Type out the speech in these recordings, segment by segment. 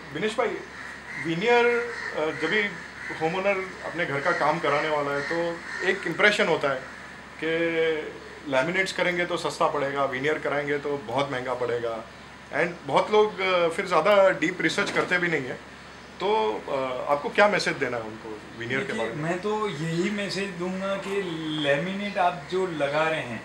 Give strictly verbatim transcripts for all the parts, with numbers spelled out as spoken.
विनेश भाई, विनियर जब भी होम ओनर अपने घर का काम कराने वाला है तो एक इम्प्रेशन होता है कि लैमिनेट्स करेंगे तो सस्ता पड़ेगा, विनियर कराएंगे तो बहुत महंगा पड़ेगा। एंड बहुत लोग uh, फिर ज़्यादा डीप रिसर्च करते भी नहीं है। तो uh, आपको क्या मैसेज देना है उनको विनियर के बारे में? मैं तो यही मैसेज दूंगा कि लैमिनेट आप जो लगा रहे हैं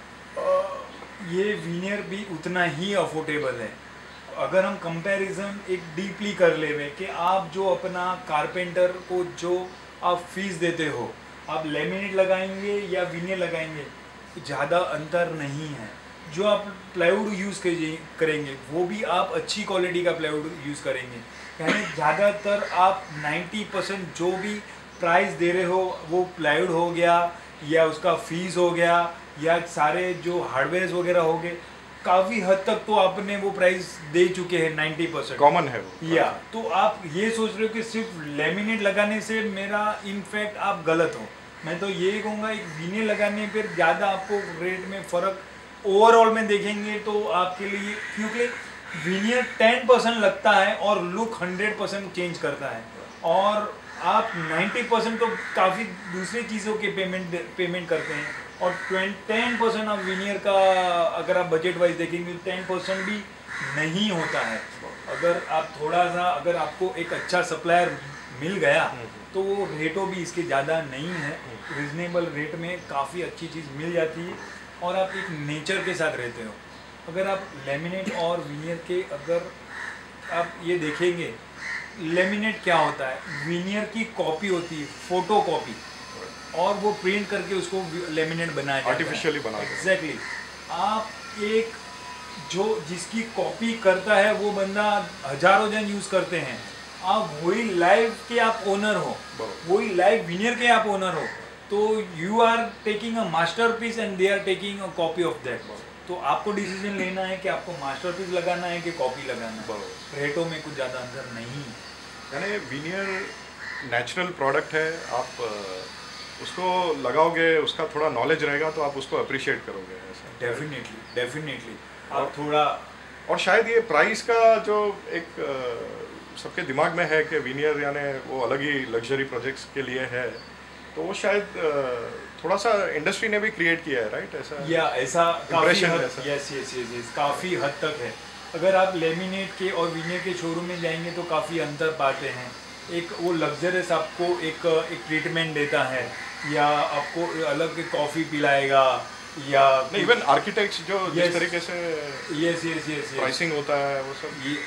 ये विनियर भी उतना ही अफोर्डेबल है। अगर हम कंपैरिजन एक डीपली कर लेवे कि आप जो अपना कारपेंटर को जो आप फीस देते हो, आप लेमिनेट लगाएंगे या विनियर लगाएंगे, ज़्यादा अंतर नहीं है। जो आप प्लाईवुड यूज़ करेंगे वो भी आप अच्छी क्वालिटी का प्लाईवुड यूज़ करेंगे। यानी ज़्यादातर आप नब्बे परसेंट जो भी प्राइस दे रहे हो वो प्लाईवुड हो गया या उसका फीस हो गया या सारे जो हार्डवेयर वगैरह हो गए, काफ़ी हद तक तो आपने वो प्राइस दे चुके हैं। नब्बे परसेंट कॉमन है वो। या तो आप ये सोच रहे हो कि सिर्फ लेमिनेट लगाने से मेरा इनफैक्ट आप गलत हो। मैं तो ये कहूँगा एक विनियर लगाने पर ज़्यादा आपको रेट में फ़र्क ओवरऑल में देखेंगे तो आपके लिए, क्योंकि विनियर टेन परसेंट लगता है और लुक हंड्रेड परसेंट चेंज करता है, और आप नब्बे परसेंट तो काफ़ी दूसरी चीज़ों के पेमेंट पेमेंट करते हैं, और टेन परसेंट आप विनियर का अगर आप बजट वाइज देखेंगे टेन परसेंट भी नहीं होता है। अगर आप थोड़ा सा, अगर आपको एक अच्छा सप्लायर मिल गया तो वो रेटों भी इसके ज़्यादा नहीं है, रिजनेबल रेट में काफ़ी अच्छी चीज़ मिल जाती है और आप एक नेचर के साथ रहते हो। अगर आप लेमिनेट और विनियर के अगर आप ये देखेंगे, लेमिनेट क्या होता है, विनियर की कॉपी होती है, फोटो कॉपी, और वो प्रिंट करके उसको लेमिनेट बनाया जाता है, आर्टिफिशियली बनाया जाता है। एग्जैक्टली। आप एक जो जिसकी कॉपी करता है वो बंदा हजारों जन यूज़ करते हैं, आप वही लाइव के आप ओनर हो, वही लाइव विनियर के आप ओनर हो, तो you are taking a masterpiece and they are taking a copy of that. तो आपको डिसीजन लेना है कि आपको मास्टरपीस लगाना है कि कॉपी लगाना है। रेटों में कुछ ज़्यादा अंतर नहीं है। यानी विनियर नेचुरल प्रोडक्ट है, आप उसको लगाओगे, उसका थोड़ा नॉलेज रहेगा तो आप उसको अप्रिशिएट करोगे। ऐसा डेफिनेटली डेफिनेटली आप थोड़ा, और शायद ये प्राइस का जो एक सबके दिमाग में है कि विनियर यानी वो अलग ही लग्जरी प्रोजेक्ट्स के लिए है, तो वो शायद थोड़ा सा इंडस्ट्री ने भी क्रिएट किया है, राइट? ऐसा या ऐसा काफ़ी हद, ऐसा यस यस यस यस काफ़ी हद तक है। अगर आप लेमिनेट के और विनियर के शोरूम में जाएंगे तो काफ़ी अंतर पाते हैं। एक वो लग्जरियस आपको एक एक ट्रीटमेंट देता है, या आपको अलग कॉफ़ी पिलाएगा, या नहीं, इवन आर्किटेक्ट्स जो yes, जिस तरीके से यस यस यस प्राइसिंग होता है वो सब ये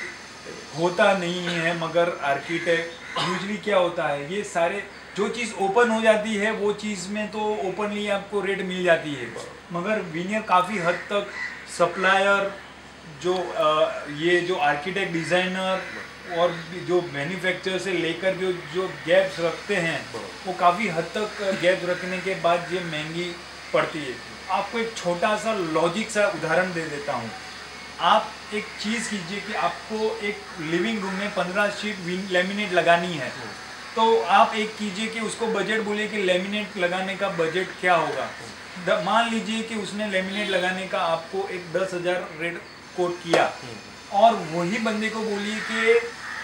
होता नहीं है। मगर आर्किटेक्ट यूजली क्या होता है, ये सारे जो चीज़ ओपन हो जाती है वो चीज़ में तो ओपनली आपको रेट मिल जाती है, मगर विनियर काफ़ी हद तक सप्लायर जो आ, ये जो आर्किटेक्ट, डिज़ाइनर और जो मैन्युफैक्चरर से लेकर जो जो गैप्स रखते हैं वो काफ़ी हद तक गैप रखने के बाद ये महंगी पड़ती है। आपको एक छोटा सा लॉजिक सा उदाहरण दे देता हूँ। आप एक चीज़ कीजिए कि आपको एक लिविंग रूम में पंद्रह शीट लेमिनेट लगानी है, तो आप एक कीजिए कि उसको बजट बोलिए कि लेमिनेट लगाने का बजट क्या होगा। मान लीजिए कि उसने लेमिनेट लगाने का आपको एक दस हज़ार रेट कोट किया, और वही बंदे को बोलिए कि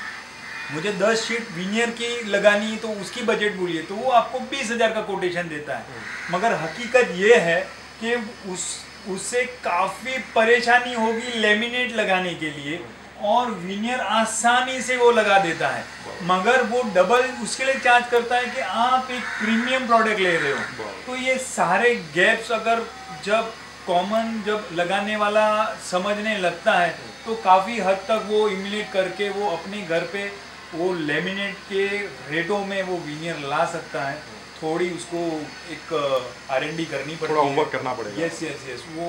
मुझे दस शीट विनियर की लगानी है तो उसकी बजट बोलिए, तो वो आपको बीस हज़ार का कोटेशन देता है। मगर हकीकत ये है कि उस उससे काफ़ी परेशानी होगी लेमिनेट लगाने के लिए, और विनियर आसानी से वो लगा देता है, मगर वो डबल उसके लिए चार्ज करता है कि आप एक प्रीमियम प्रोडक्ट ले रहे हो। तो ये सारे गैप्स अगर जब कॉमन जब लगाने वाला समझने लगता है तो काफ़ी हद तक वो इम्यूलेट करके वो अपने घर पे वो लेमिनेट के रेटों में वो विनियर ला सकता है। थोड़ी उसको एक आर एन डी करनी पड़ेगी, थोड़ा होमवर्क करना पड़ेगा। यस यस यस वो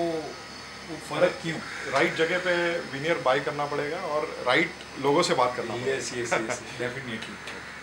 वो फ़र्क क्यों, राइट जगह पे विनियर बाय करना पड़ेगा और राइट लोगों से बात करना पड़ेगा। Yes yes yes definitely.